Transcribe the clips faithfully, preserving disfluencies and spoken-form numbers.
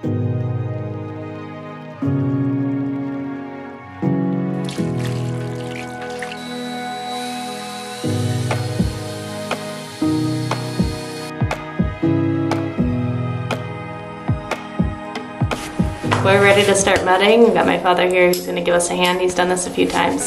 We're ready to start mudding. We've got my father here who's going to give us a hand. He's done this a few times.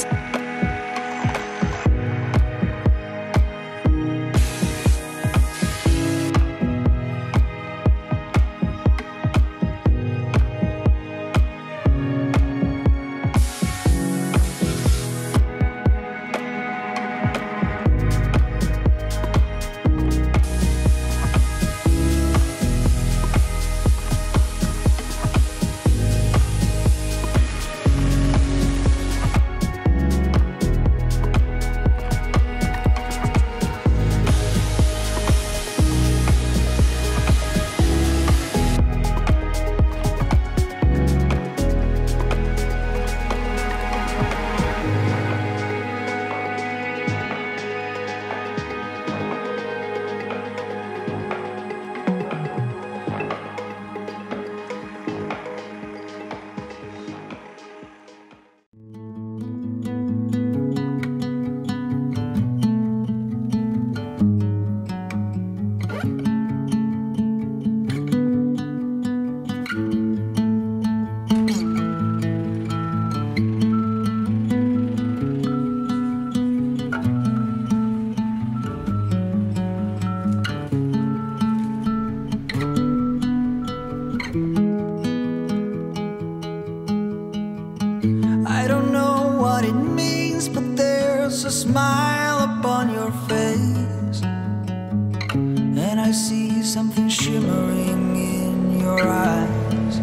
A smile upon your face, and I see something shimmering in your eyes.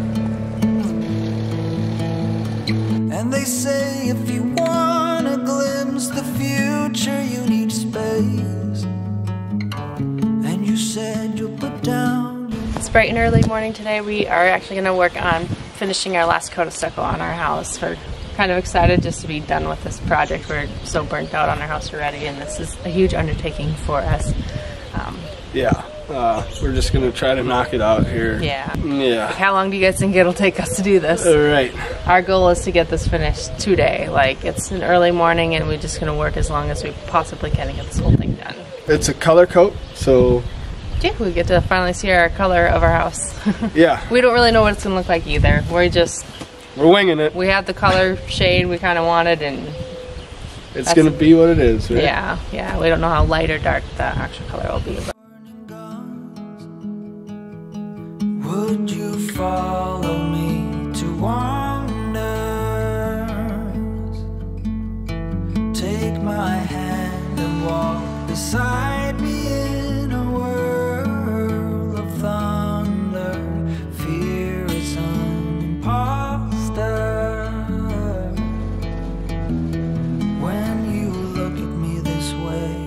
And they say if you want to glimpse the future, you need space. And you said you'll put down. It's bright and early morning today. We are actually going to work on finishing our last coat of stucco on our house. We're kind of excited just to be done with this project. We're so burnt out on our house already, and this is a huge undertaking for us. Um, yeah, uh, we're just gonna try to knock it out here. Yeah. Yeah. Like, how long do you guys think it'll take us to do this? All right. Our goal is to get this finished today. Like, it's an early morning, and we're just gonna work as long as we possibly can to get this whole thing done. It's a color coat, so yeah, we get to finally see our color of our house. Yeah. We don't really know what it's gonna look like either. We're just We're winging it. We have the color shade we kind of wanted, and it's gonna be what it is, right? Yeah, yeah. We don't know how light or dark the actual color will be. But would you follow me to wonders? Take my hand and walk beside me in a world of thunder. Fear is an imposter. When you look at me this way,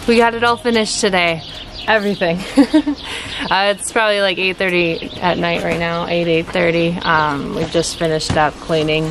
we got it all finished today. Everything. uh, it's probably like eight thirty at night right now, eight, eight thirty. Um, we've just finished up cleaning.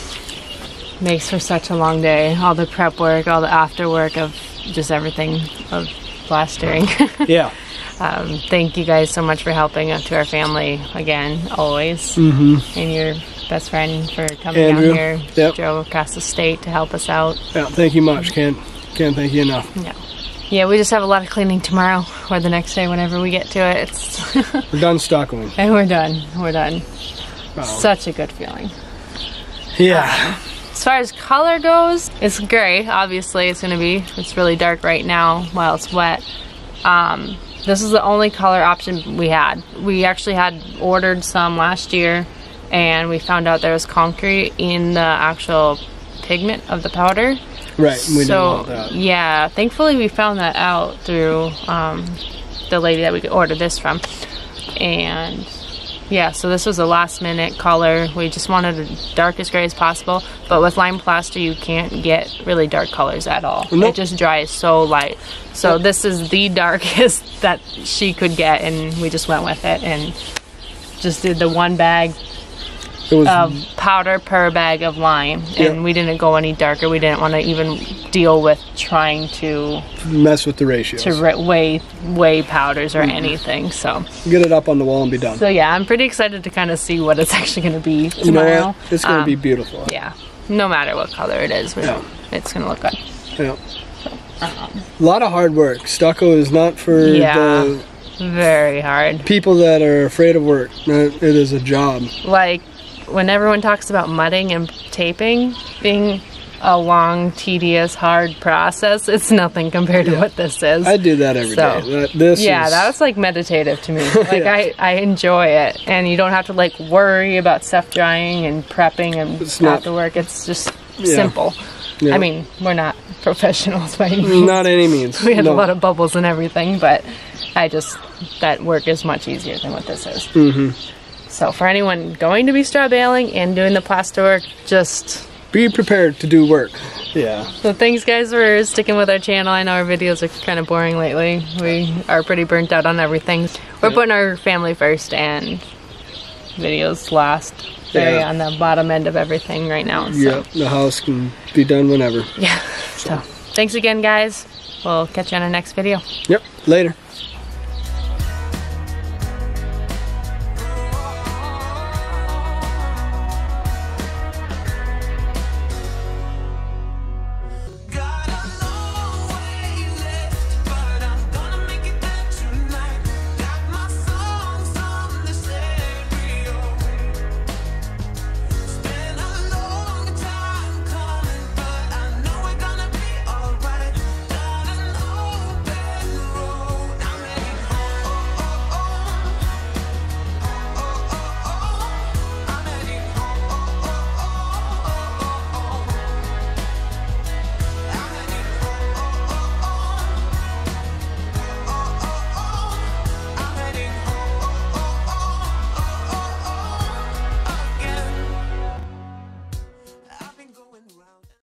Makes for such a long day. All the prep work, all the after work of just everything of plastering. Yeah. Um, thank you guys so much for helping out to our family again, always. Mm-hmm. And your best friend for coming Andrew. down here, Yep. drove across the state to help us out. Yeah, thank you much. Can't, can't thank you enough. Yeah. Yeah, we just have a lot of cleaning tomorrow or the next day whenever we get to it. It's We're done stuccoing. and we're done. We're done. Wow. Such a good feeling. Yeah. As far as color goes, it's gray. Obviously, it's going to be. It's really dark right now while it's wet. Um, this is the only color option we had. We actually had ordered some last year, and we found out there was concrete in the actual pigment of the powder. Right, we so, didn't want that. Yeah, thankfully we found that out through um, the lady that we ordered this from. And yeah, so this was a last minute color. We just wanted a darkest gray as possible. But with Lime Plaster, you can't get really dark colors at all. Nope. It just dries so light. So Yep. this is the darkest that she could get, and we just went with it and just did the one bag It was of powder per bag of lime, and Yep. we didn't go any darker. We didn't want to even deal with trying to mess with the ratios. to re- weigh weigh powders or Mm-hmm. anything. So Get it up on the wall and be done. so yeah, I'm pretty excited to kind of see what it's actually going to be tomorrow. You know what? It's going to Um, be beautiful. Yeah, no matter what color it is, we're, Yeah. it's going to look good. Yeah. A lot of hard work. Stucco is not for Yeah. the Very hard. people that are afraid of work. It is a job. Like when everyone talks about mudding and taping being a long, tedious, hard process, it's nothing compared to what this is. I do that every day. So, That, this yeah, is, that was like meditative to me. Like Yeah. I, I enjoy it, and you don't have to like worry about stuff drying and prepping and It's not- after work. It's just Yeah. simple. Yeah. I mean, we're not professionals by any means. Not any means. We had no. a lot of bubbles and everything, but I just that work is much easier than what this is. Mm-hmm. So for anyone going to be straw baling and doing the plaster work, just Be prepared to do work. Yeah. so thanks guys for sticking with our channel. I know our videos are kind of boring lately. We are pretty burnt out on everything. We're Yep. putting our family first and videos last. Very Yeah. on the bottom end of everything right now. So. Yeah. The house can be done whenever. Yeah. So thanks again guys. We'll catch you on our next video. Yep. Later.